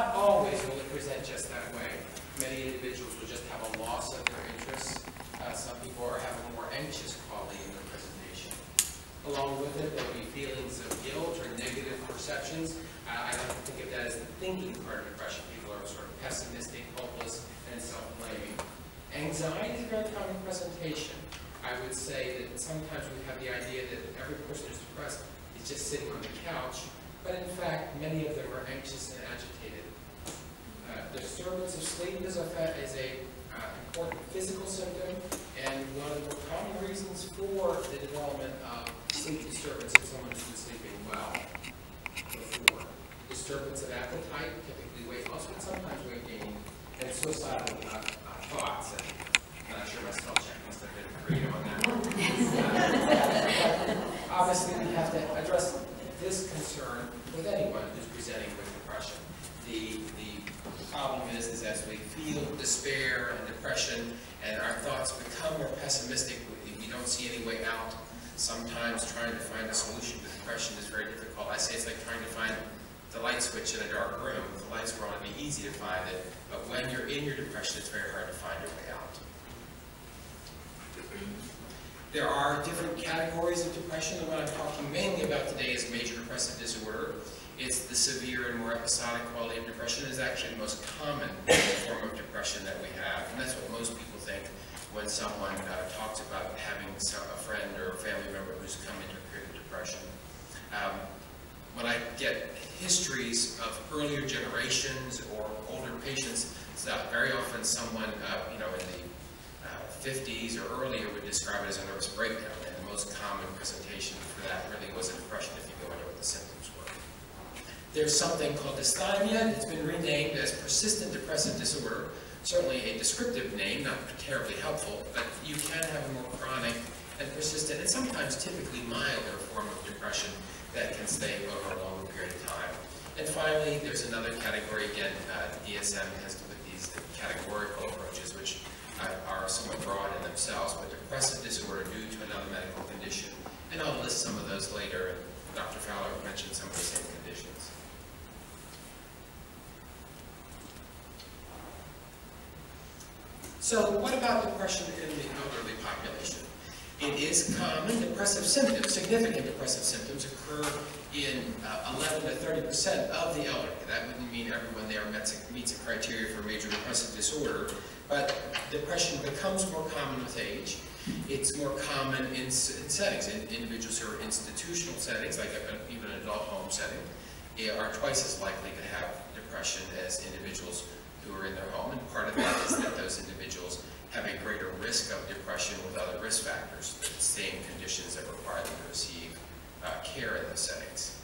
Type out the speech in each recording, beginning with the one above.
Not always will it present just that way. Many individuals will just have a loss of their interests. Some people are having a more anxious quality in their presentation. Along with it, there'll be feelings of guilt or negative perceptions. I like to think of that as the thinking part of depression. People are sort of pessimistic, hopeless, and self-blaming. Anxiety is a very common presentation. I would say that sometimes we have the idea that every person who's depressed is just sitting on the couch, but in fact, many of them are anxious and agitated. Disturbance of sleep is an important physical symptom, and one of the more common reasons for the development of sleep disturbance in someone who's been sleeping well before. Disturbance of appetite, typically weight loss, but sometimes weight gain, and suicidal thoughts. And I'm not sure my spell check must have been creative on that one. Obviously, we have to address this concern with anyone who's presenting with depression. The problem is as we feel despair and depression and our thoughts become more pessimistic, we don't see any way out. Sometimes trying to find a solution to depression is very difficult. I say it's like trying to find the light switch in a dark room. If the lights were on, it'd be easy to find it, but when you're in your depression, it's very hard to find your way out. There are different categories of depression, and what I'm talking mainly about today is major depressive disorder. It's the severe and more episodic quality of depression. It is actually the most common form of depression that we have, and that's what most people think when someone talks about having a friend or a family member who's come into a period of depression. When I get histories of earlier generations or older patients, very often someone in the 50s or earlier would describe it as a nervous breakdown, and the most common presentation for that really was a depression if you go into what the symptoms were. There's something called dysthymia. It's been renamed as persistent depressive disorder. Certainly a descriptive name, not terribly helpful, but you can have a more chronic and persistent and sometimes typically milder form of depression that can stay over a longer period of time. And finally, there's another category. Again, DSM has to put these categorical approaches, which are somewhat broad in themselves, but depressive disorder due to another medical condition. And I'll list some of those later. Dr. Fowler mentioned some of the same conditions. So what about depression in the elderly population? It is common. Depressive symptoms, significant depressive symptoms, occur in 11 to 30% of the elderly. That wouldn't mean everyone there meets a criteria for major depressive disorder, but depression becomes more common with age. It's more common in settings. Individuals who are in institutional settings, like even an adult home setting, are twice as likely to have depression as individuals who are in their home, and part of that is that those individuals have a greater risk of depression with other risk factors, the same conditions that require them to receive care in those settings.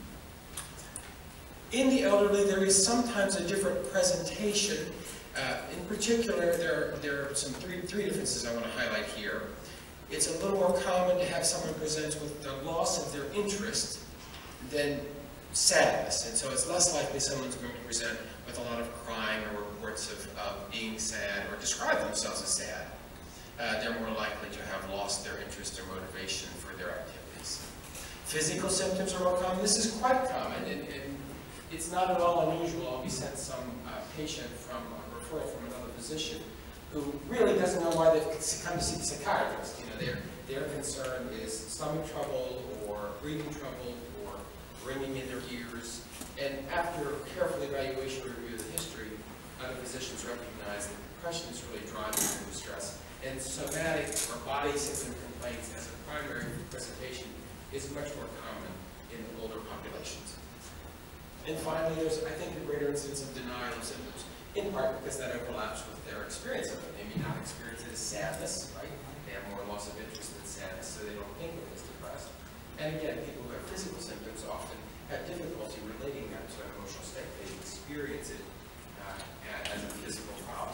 In the elderly, there is sometimes a different presentation. In particular, there are some three differences I want to highlight here. It's a little more common to have someone present with the loss of their interest than sadness, and so it's less likely someone's going to present with a lot of crying or reports of being sad or describe themselves as sad. They're more likely to have lost their interest or motivation for their activities. Physical symptoms are more common. This is quite common, and it's not at all unusual. I'll be sent some patient from a referral from another physician who really doesn't know why they've come to see the psychiatrist. Their concern is stomach trouble or breathing trouble or ringing in their ears. And after careful evaluation and review of the history, other physicians recognize that depression is really driving through stress. And somatic or body symptom complaints as a primary presentation is much more common in older populations. And finally, there's, I think, a greater incidence of denial of symptoms, in part because that overlaps with their experience of it. They may not experience it as sadness, right? They have more loss of interest than sadness, so they don't think of it as depressed. And again, people who have physical symptoms often have difficulty relating that to an emotional state. They experience it as a physical problem.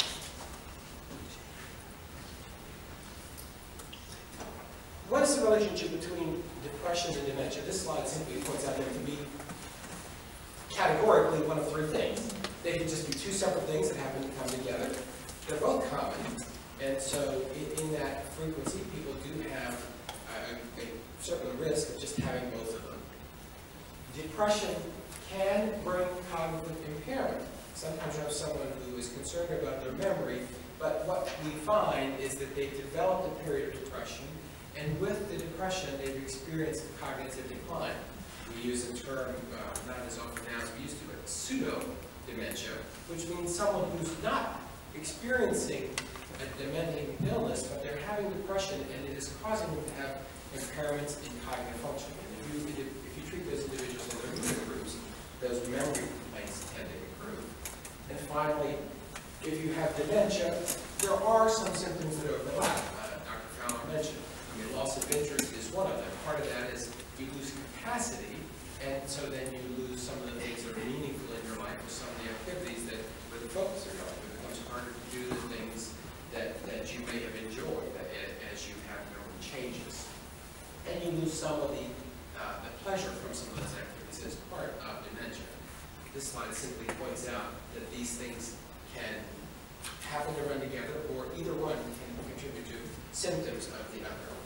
What is the relationship between depression and dementia? This slide simply points out that it can be categorically one of three things. They can just be two separate things that happen to come together. They're both common, and so in that frequency, people do have a certain risk of just having both of them. Depression can bring cognitive impairment. Sometimes you have someone who is concerned about their memory, but what we find is that they've developed a period of depression, and with the depression, they've experienced cognitive decline. We use a term, not as often now as we used to, but pseudo-dementia, which means someone who's not experiencing a dementing illness, but they're having depression, and it is causing them to have impairments in cognitive function. And if you treat those individuals in their mood groups, those memory complaints tend to improve. And finally, if you have dementia, there are some symptoms that overlap. Dr. Fowler mentioned, loss of interest is one of them. Part of that is you lose capacity, and so then you lose some of the things that are meaningful in your life, or some of the activities that where the focus are going. It becomes harder to do the things that you may have enjoyed as you have memory changes. And you lose some of the pleasure from some of those activities as part of dementia. This slide simply points out that these things can happen to run together, or either one can contribute to symptoms of the other.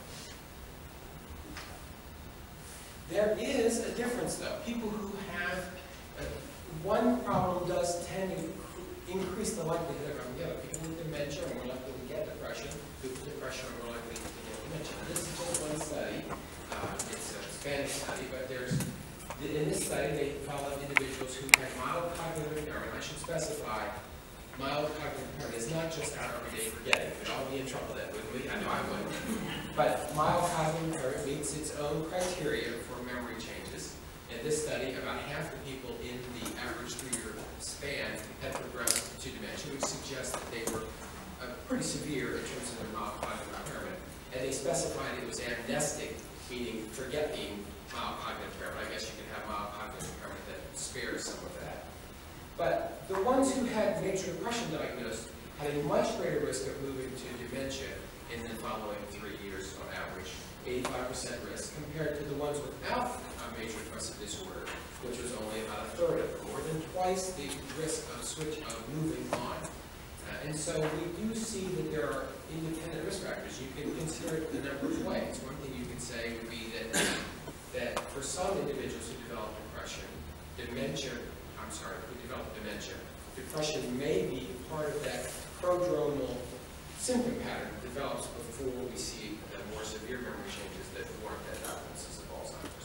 There is a difference, though. People who have one problem does tend to increase the likelihood of the other. People with dementia are more likely to get depression. People with depression are more likely to get dementia. Now, this is just one study. It's a Spanish study, but in this study they followed individuals who had mild cognitive impairment. I should specify, mild cognitive impairment is not just our everyday forgetting. We'd all be in trouble then, wouldn't we? I know I would. But mild cognitive impairment meets its own criteria for memory changes. In this study, about half the people in the average 3-year span had progressed to dementia, which suggests that they were pretty severe in terms of their mild cognitive impairment. And they specified it was amnestic, meaning forgetting mild cognitive impairment. I guess you can have mild cognitive impairment that spares some of that. But the ones who had major depression diagnosed had a much greater risk of moving to dementia in the following 3 years on average, 85% risk, compared to the ones without a major depressive disorder, which was only about a third of them, more than twice the risk of moving on. And so we do see that there are independent risk factors. You can consider it a number of ways. One thing you can say would be that for some individuals who develop depression, depression may be part of that prodromal symptom pattern that develops before we see the more severe memory changes that warrant that diagnosis of Alzheimer's.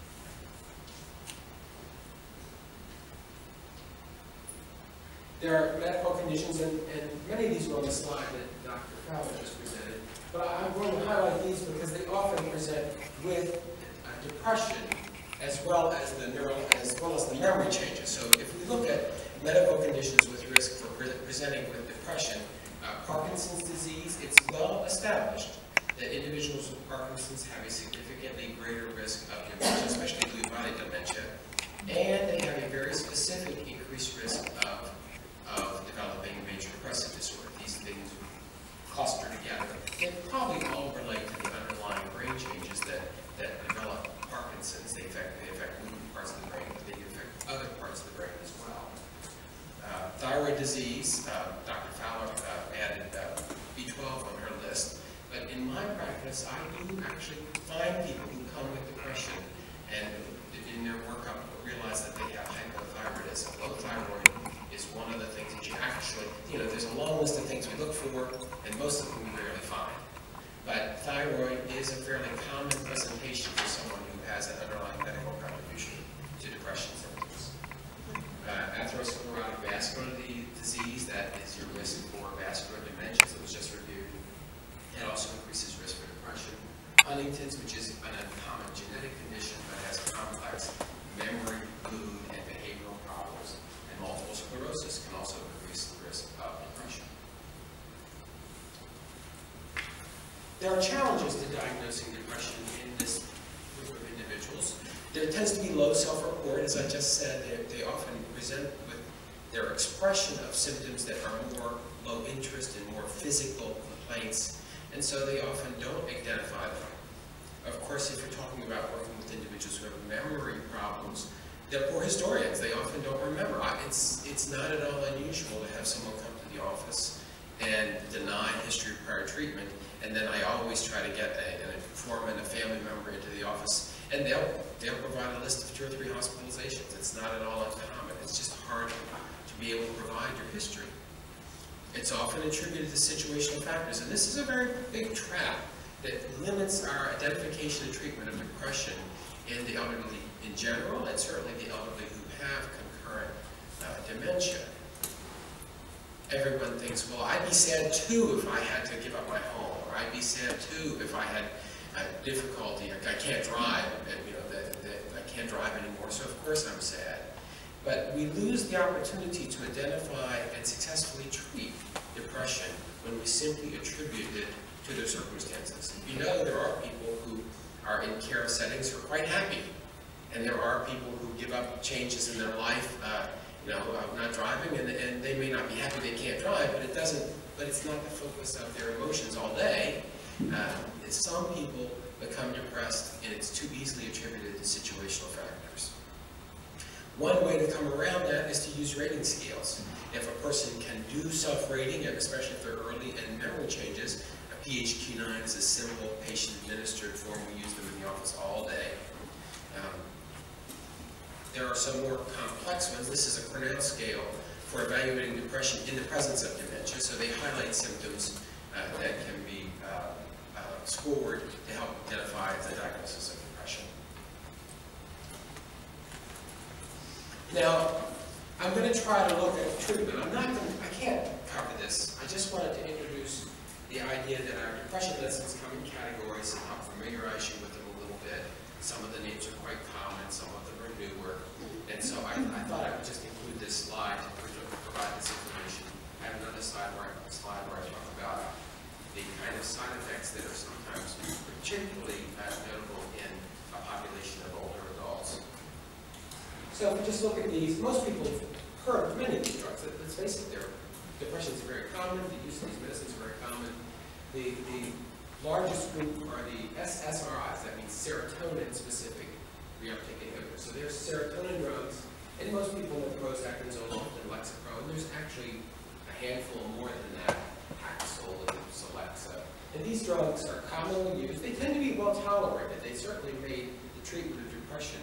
There are medical conditions, and many of these were on the slide that Dr. Fowler just presented, but I'm going to highlight these because they often present with depression as well as the memory changes. So if we look at medical conditions with risk for presenting with depression, Parkinson's disease, it's well established that individuals with Parkinson's have a significantly greater risk of dementia, especially Lewy body dementia, and they have a very specific increased risk of developing major depressive disorder. These things cluster together. They probably all relate to the underlying brain changes that develop Parkinson's. They affect movement parts of the brain, but they affect other parts of the brain as well. Thyroid disease, Dr. Fowler added B12 on her list, but in my practice, I do actually find people who come with depression and in their workup realize that they have hypothyroidism. Low thyroid is one of the things that you actually, there's a long list of things we look for, and most of them we rarely find. But thyroid is a fairly common presentation for someone who has an underlying medical contribution to depression symptoms. Atherosclerotic vascular disease, that is your risk for vascular dementia that was just reviewed. It also increases risk for depression. Huntington's, which is an uncommon genetic condition but has complex memory, mood, and behavioral problems. And multiple sclerosis can also increase the risk of depression. There are challenges to diagnosing depression in this group of individuals. There tends to be low self-report, as I just said. They often present with their expression of symptoms that are more low interest and more physical complaints, and so they often don't identify them. Of course, if you're talking about working with individuals who have memory problems, they're poor historians. They often don't remember. It's not at all unusual to have someone come to the office and deny history of prior treatment, and then I always try to get an informant, a family member into the office, and they'll provide a list of 2 or 3 hospitalizations. It's not at all uncommon. It's just hard to be able to provide your history. It's often attributed to situational factors, and this is a very big trap that limits our identification and treatment of depression in the elderly in general, and certainly the elderly who have concurrent dementia. Everyone thinks, well, I'd be sad too if I had to give up my home, or I'd be sad too if I had difficulty, I can't drive, and I can't drive anymore, so of course I'm sad. But we lose the opportunity to identify and successfully treat depression when we simply attribute it to their circumstances. You know, there are people who are in care settings who are quite happy, and there are people who give up changes in their life, not driving, and they may not be happy they can't drive, but it's not the focus of their emotions all day. Some people become depressed, and it's too easily attributed to situational factors. One way to come around that is to use rating scales. If a person can do self-rating, and especially if they're early in memory changes, a PHQ-9 is a simple patient-administered form. We use them in the office all day. There are some more complex ones. This is a Cornell scale for evaluating depression in the presence of dementia. So they highlight symptoms that can be scored to help identify the diagnosis of depression. Now, I'm going to try to look at treatment. I can't cover this. I just wanted to introduce the idea that our depression medicines come in categories and help familiarize you with them a little bit. Some of the names are quite common, some of them are newer. And so I thought I would just include this slide to provide this information. I have another slide where I talk about the kind of side effects that are sometimes particularly notable in a population of older adults. So if we just look at these, most people have heard of many of these drugs. Let's face it, depression is very common, the use of these medicines is very common. The largest group are the SSRIs, that means serotonin-specific reuptake inhibitors. So there's serotonin drugs, and most people know Prozac and Zoloft and Lexapro, and there's actually a handful more than that, Paxil and Celexa. And these drugs are commonly used. They tend to be well tolerated. They certainly made the treatment of depression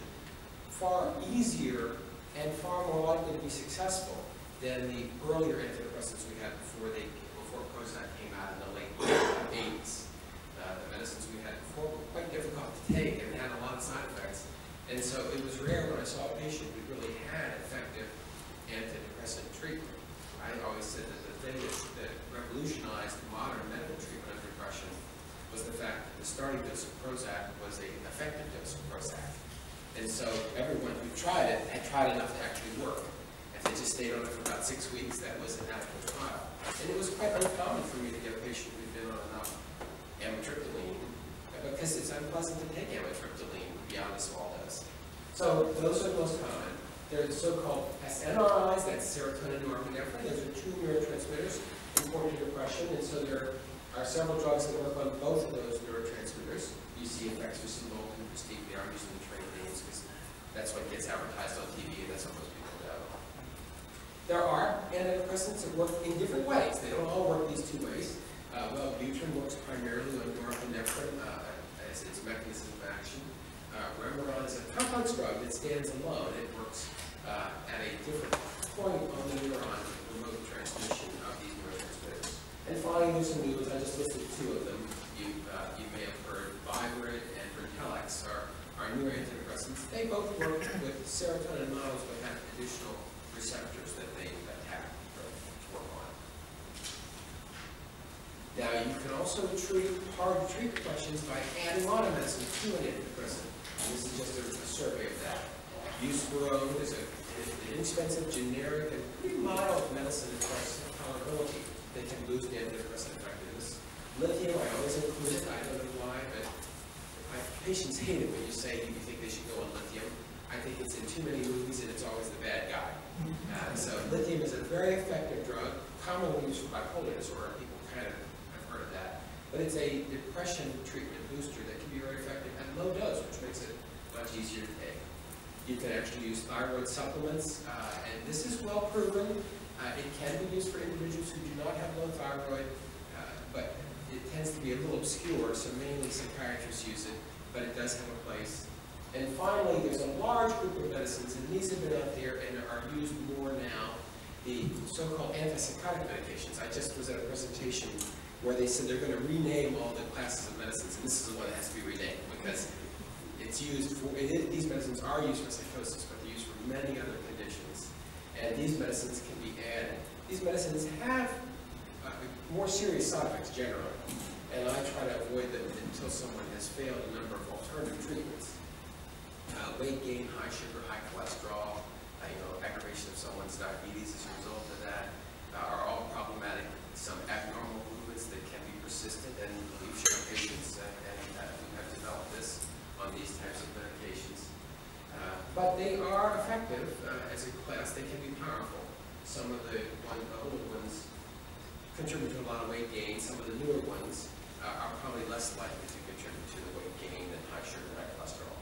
far easier and far more likely to be successful than the earlier antidepressants we had before Prozac came out in the late 80s. The medicines we had before were quite difficult to take and had a lot of side effects. And so it was rare when I saw a patient who really had effective antidepressant treatment. I always said that the thing that revolutionized modern medical treatment of depression was the fact that the starting dose of Prozac was an effective dose of Prozac. And so everyone who tried it had tried enough to actually work. If they just stayed on it for about 6 weeks, that was an adequate trial. And it was quite uncommon for me to get a patient who'd been on enough amitriptyline, because it's unpleasant to take amitriptyline beyond a small dose. So those are the most common. They're the so-called SNRIs, that's serotonin norepinephrine. Those are two neurotransmitters important to depression, and so there are several drugs that work on both of those neurotransmitters. You see effects for Cymbalta and Prosteek. I'm using the trade names because that's what gets advertised on TV, and that's what most people know. There are antidepressants that work in different ways. They don't all work these two ways. Wellbutrin works primarily on norepinephrine as its mechanism of action. Remeron is a complex drug that stands alone. It works at a different point on the neuron to promote transmission of these neurotransmitters. And finally, there's some new ones. I just listed two of them. You may have heard Vivarid and Brintellix are new antidepressants. They both work with serotonin models but have additional receptors that they attack or work on. Now, you can also treat hard-to-treat depressions by adding on a medicine to an antidepressant. And this is just a survey of that. Buspirone is an inexpensive, generic, and pretty mild medicine as far as tolerability that can boost antidepressant effectiveness. Lithium, I always include it. I don't know why, but my patients hate it when you say you think they should go on lithium. I think it's in too many movies and it's always the bad guy. So lithium is a very effective drug, commonly used for bipolar disorder. People kind of have heard of that. But it's a depression treatment booster that can be very effective at low dose, which makes it much easier to take. You can actually use thyroid supplements, and this is well proven. It can be used for individuals who do not have low thyroid, but it tends to be a little obscure, so mainly psychiatrists use it, but it does have a place. And finally, there's a large group of medicines, and these have been out there and are used more now. The so-called antipsychotic medications. I just was at a presentation where they said they're going to rename all the classes of medicines, and this is the one that has to be renamed because it's used for, these medicines are used for psychosis, but they're used for many other conditions. And these medicines can be added. These medicines have more serious side effects generally, and I try to avoid them until someone has failed a number of alternative treatments. Weight gain, high sugar, high cholesterol, aggravation of someone's diabetes as a result of that are all problematic. Some abnormal movements that can be persistent, and we've shown patients and who have developed this on these types of medications. But they are effective as a class. They can be powerful. Some of the older ones contribute to a lot of weight gain. Some of the newer ones are probably less likely to contribute to the weight gain than high sugar and high cholesterol.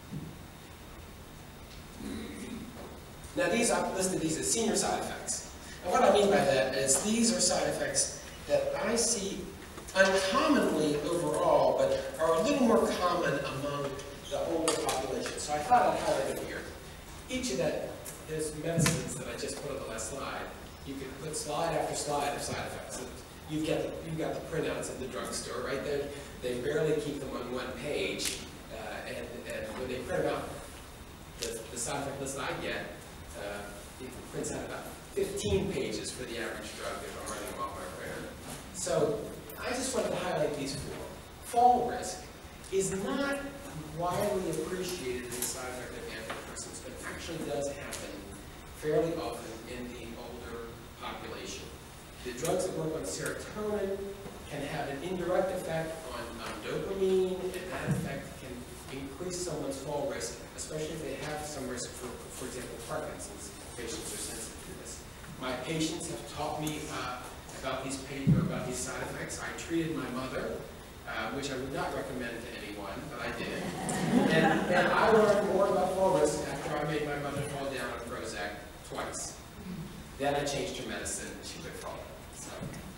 Now I've listed these as senior side effects. And what I mean by that is these are side effects that I see uncommonly overall, but are a little more common among the older population. So I thought I'd highlight them here. Each of those medicines that I just put on the last slide, you could put slide after slide of side effects. You've got the printouts in the drugstore, right? They barely keep them on one page, and when they print them out, the side effect list I get, it prints out about 15 pages for the average drug if I'm running them off my printer. So I just wanted to highlight these four. Fall risk is not widely appreciated as a side effect of antidepressants, but actually does happen fairly often in the older population. The drugs that work on serotonin can have an indirect effect on dopamine, and that effect can increase someone's fall risk, especially if they have some risk for example, Parkinson's. Patients are sensitive to this. My patients have taught me about these side effects. I treated my mother, which I would not recommend to anyone, but I did. And I learned more about fall risk after I made my mother fall down on Prozac twice. Then I changed her medicine, and she quit falling. So,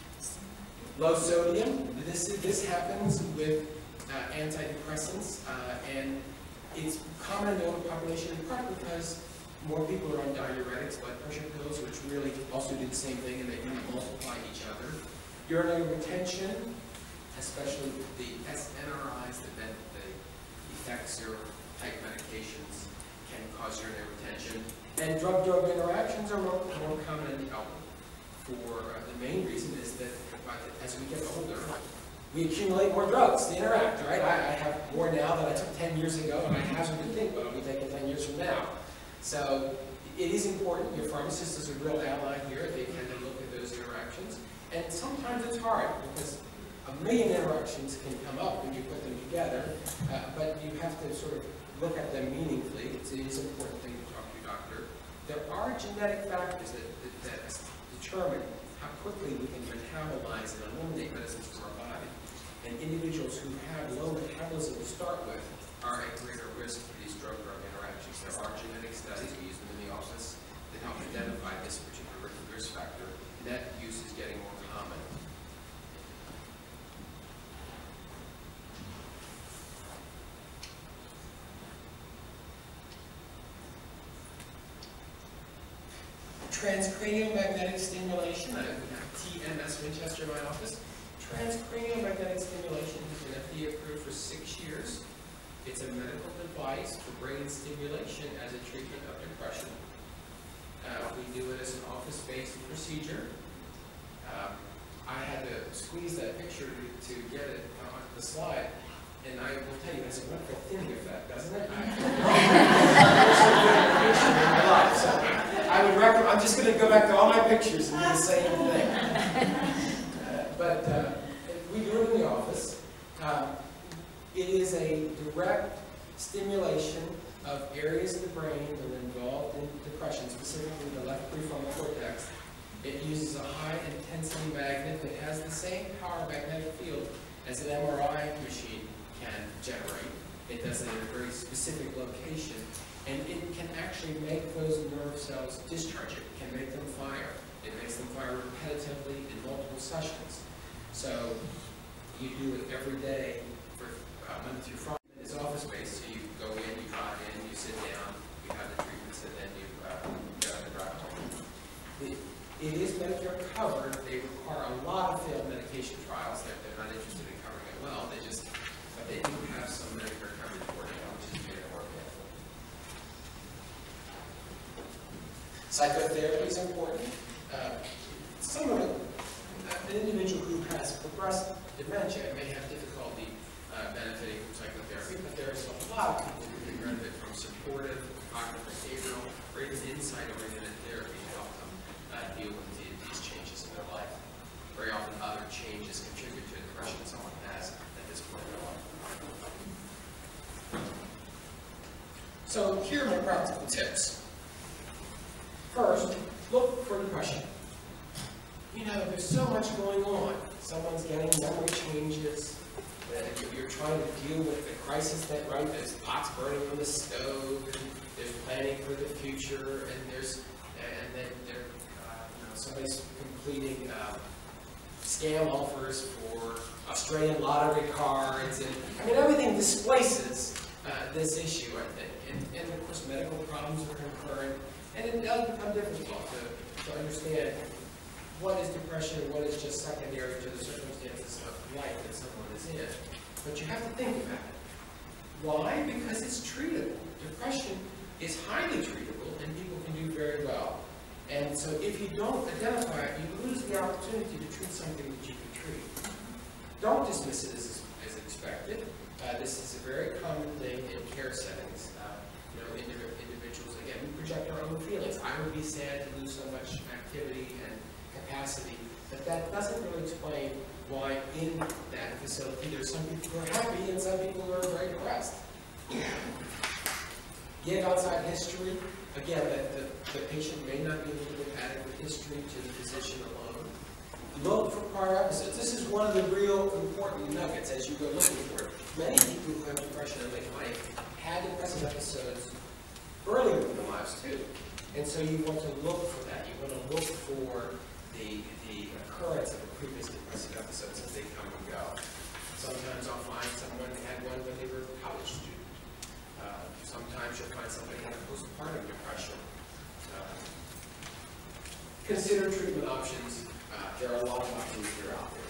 low sodium. This happens with antidepressants, and it's common in the older population in part because more people are on diuretics, blood pressure pills, which really also do the same thing, and they kind of multiply each other. Urinary retention, especially the SNRIs, the Effexor type medications, can cause urinary retention. And drug-drug interactions are more common in the elderly. The main reason is that as we get older, we accumulate more drugs to interact, right? I have more now than I took 10 years ago, and I hazard to think what I'll be taking 10 years from now. So it is important. Your pharmacist is a real ally here. They tend to look at those interactions. And sometimes it's hard because a million interactions can come up when you put them together, but you have to sort of look at them meaningfully. It is an important thing to talk to your doctor. There are genetic factors that determine how quickly we can metabolize and eliminate medicines from our body. And individuals who have low metabolism to start with are at greater risk for these drug-drug interactions. There are genetic studies, we use them in the office, that help identify this particular risk factor, and that use is getting more common. Transcranial magnetic stimulation, I have TMS Winchester in my office. Transcranial magnetic stimulation has been FDA approved for 6 years. It's a medical device for brain stimulation as a treatment of depression. We do it as an office-based procedure. I had to squeeze that picture to get it on the slide, and I will tell you, it has a wonderful thinning effect, doesn't it? I would recommend, I'm just going to go back to all my pictures and do the same thing. But we do it in the office. It is a direct stimulation of areas of the brain that are involved in depression, specifically the left prefrontal cortex. It uses a high-intensity magnet that has the same power magnetic field as an MRI machine can generate. It does it in a very specific location, and it can actually make those nerve cells discharge. It can make them fire. It makes them fire repetitively in multiple sessions. So you do it every day for Monday through Friday. It's office-based, so you go in, you drive in, you sit down, you have the treatments, and then you drive home. It is Medicare covered. They require a lot of failed medication trials. They're not interested in covering it well. But they do have some Medicare coverage for it, which is very important. Psychotherapy is important. An individual who has progressed dementia may have difficulty benefiting from psychotherapy, but there's a lot of people who can benefit from supportive, cognitive behavioral, or even insight-oriented therapy to help them deal with these changes in their life. Very often other changes contribute to depression someone has at this point in their life. So here are my practical tips. First, look for depression. You know, there's so much going on. Someone's getting memory changes. You're trying to deal with the crisis there's pots burning on the stove, and there's planning for the future, and somebody's completing scam offers for Australian lottery cards, and I mean everything displaces this issue, I think, and of course medical problems are concurrent, and it does become difficult to understand what is depression and what is just secondary to the circumstances of life that someone is in. But you have to think about it. Why? Because it's treatable. Depression is highly treatable, and people can do very well. And so if you don't identify it, you lose the opportunity to treat something that you can treat. Don't dismiss it as expected. This is a very common thing in care settings. Individuals, again, we project our own feelings. I would be sad to lose so much activity and capacity, but that doesn't really explain why in that facility there's some people who are happy and some people who are very depressed. Give outside history. Again, the patient may not be able to give adequate history to the physician alone. Look for prior episodes. This is one of the real important nuggets as you go looking for it. Many people who have depression in late life had depressive episodes earlier in their lives too. And so you want to look for that. You want to look for the occurrence of a previous depressive episode as they come and go. Sometimes I'll find someone had one when they were a college student. Sometimes you'll find somebody had a postpartum depression. Consider treatment options. There are a lot of options that are out there.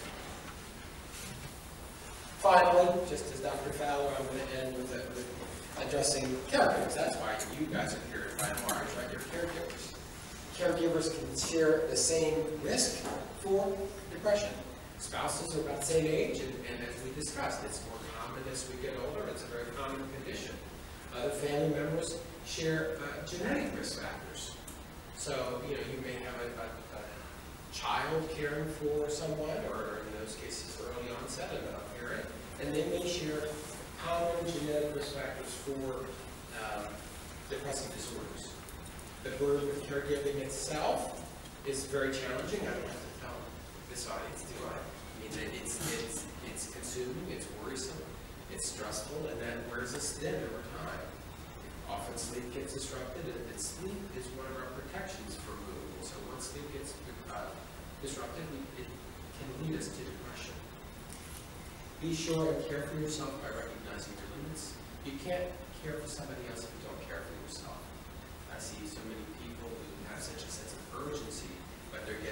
Finally, just as Dr. Fowler, I'm going to end with addressing caregivers. That's why you guys are here by and large, right? You're caregivers. Caregivers can share the same risk for depression. Spouses are about the same age, and as we discussed, it's more common as we get older. It's a very common condition. Other family members share genetic risk factors. So, you may have a child caring for someone, or in those cases, early onset of a parent, and they may share common genetic risk factors for depressive disorders. The burden of caregiving itself is very challenging. I don't have to tell this audience, do I? I mean, it's consuming, it's worrisome, it's stressful, and that wears us thin over time. Often sleep gets disrupted, and sleep is one of our protections for mood. So once sleep gets disrupted, it can lead us to depression. Be sure and care for yourself by recognizing your limits. You can't care for somebody else if you don't care for yourself. I see so many people who have such a sense of urgency, but they're